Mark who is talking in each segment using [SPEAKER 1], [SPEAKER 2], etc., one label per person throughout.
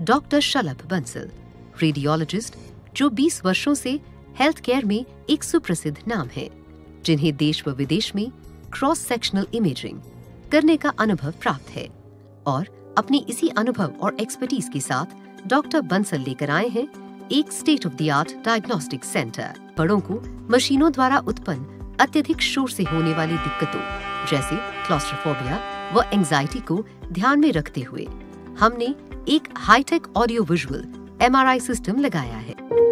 [SPEAKER 1] Doctor शलभ Bansal, radiologist जो 20 वर्षों से हेल्थ केयर में एक सुप्रसिद्ध नाम है, जिन्हें देश व विदेश में क्रॉस सेक्शनल इमेजिंग करने का अनुभव प्राप्त है। और अपनी इसी अनुभव और एक्सपर्टीज के साथ डॉक्टर बंसल लेकर आए हैं एक state of the art diagnostic centre. बड़ों को मशीनों द्वारा उत्पन्न अत्यधिक शोर से होने वाली दिक्कतों जैसे क्लॉस्ट्रोफोबिया व एंजाइटी को ध्यान में रखते हुए हमने एक hi-tech audio visual MRI system लगाया है।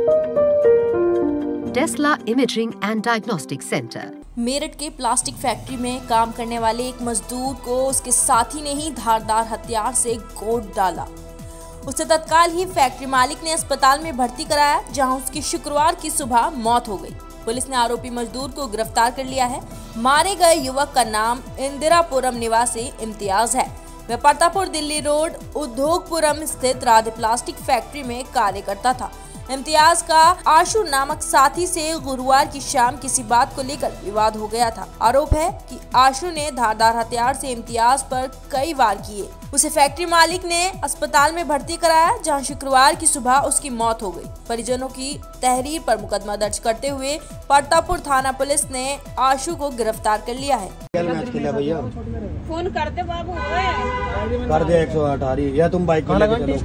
[SPEAKER 1] Tesla imaging and diagnostic centre.
[SPEAKER 2] Meerut के प्लास्टिक फैक्ट्री में काम करने वाले एक मजदूर को उसके साथी ने ही धारदार हथियार से गोद डाला। उसे तत्काल ही फैक्ट्री मालिक ने अस्पताल में भर्ती कराया, जहां उसकी शुक्रवार की सुबह मौत हो गई। पुलिस ने आरोपी मजदूर को गिरफ्तार कर लिया है। मारे गए युवक का नाम इंदिरापुरम निवासी इम्तियाज है। वह परतापुर दिल्ली रोड उद्योगपुरम स्थित राधे प्लास्टिक फैक्ट्री में कार्य करता था। इम्तियाज का आशु नामक साथी से गुरुवार की शाम किसी बात को लेकर विवाद हो गया था। आरोप है कि आशु ने धारदार हथियार से इम्तियाज पर कई वार किए। उसे फैक्ट्री मालिक ने अस्पताल में भर्ती कराया, जहां शुक्रवार की सुबह उसकी मौत हो गई। परिजनों की तहरीर पर मुकदमा दर्ज करते हुए परतापुर थाना पुलिस ने आशु को गिरफ्तार कर लिया है।
[SPEAKER 3] फोन कर दे बाबू,
[SPEAKER 4] कर दे 108 या तुम बाइक पे लेके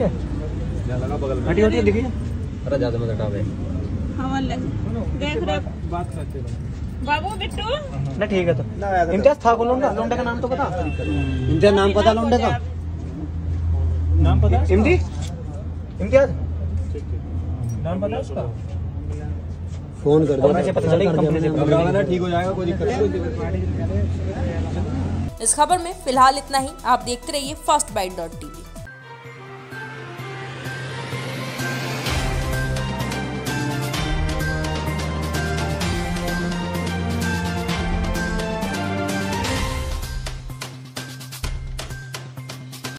[SPEAKER 4] चलो। अरे ज्यादा मत हटावे।
[SPEAKER 3] देख रहे बात करते बाबू बिट्टू
[SPEAKER 5] ना, ठीक है। तो इम्तियाज था कौन? लौंडे का नाम तो पता?
[SPEAKER 4] इम्तियाज नाम पता? लौंडे का
[SPEAKER 5] नाम पता? इम्तियाज नाम पता उसका?
[SPEAKER 4] फोन कर दो,
[SPEAKER 5] पता चलेगा।
[SPEAKER 4] ठीक हो जाएगा, कोई दिक्कत नहीं।
[SPEAKER 2] इस खबर में फिलहाल इतना ही। आप देखते रहिए fastbite.tv।